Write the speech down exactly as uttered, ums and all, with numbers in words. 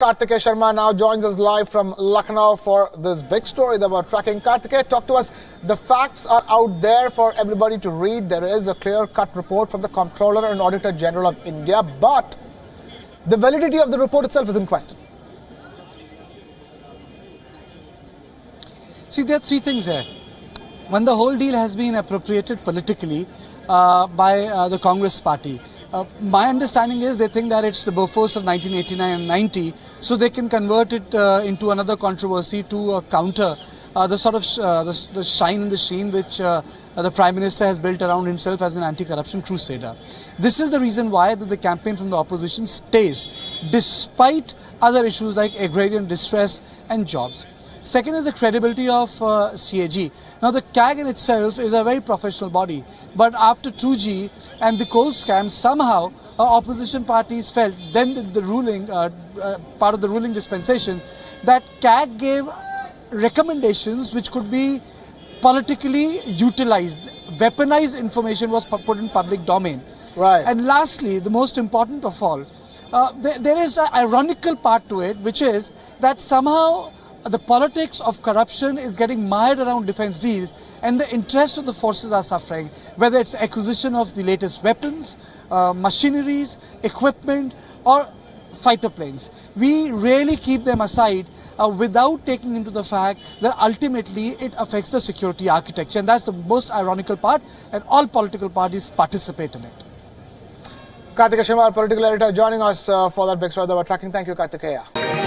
Kartikeya Sharma now joins us live from Lucknow for this big story that we're tracking. Kartikeya, talk to us. The facts are out there for everybody to read. There is a clear-cut report from the Comptroller and Auditor General of India, but the validity of the report itself is in question. See, there are three things there. When the whole deal has been appropriated politically uh, by uh, the Congress party, Uh, my understanding is they think that it's the Bofors of nineteen eighty-nine and ninety, so they can convert it uh, into another controversy to uh, counter uh, the sort of sh uh, the, the shine and the sheen which uh, the Prime Minister has built around himself as an anti-corruption crusader. This is the reason why that the campaign from the opposition stays, despite other issues like agrarian distress and jobs. Second is the credibility of uh, C A G. Now the C A G in itself is a very professional body, but after two G and the coal scam, somehow uh, opposition parties felt, then the, the ruling, uh, uh, part of the ruling dispensation, that C A G gave recommendations which could be politically utilized. Weaponized information was put in public domain. Right. And lastly, the most important of all, uh, there, there is an ironical part to it, which is that somehow the politics of corruption is getting mired around defense deals, and the interests of the forces are suffering, whether it's acquisition of the latest weapons, uh, machineries, equipment, or fighter planes. We really keep them aside uh, without taking into the fact that ultimately it affects the security architecture, and that's the most ironical part, and all political parties participate in it. Kartikeya Sharma, political editor, joining us uh, for that big story that we're tracking. Thank you, Kartikeya.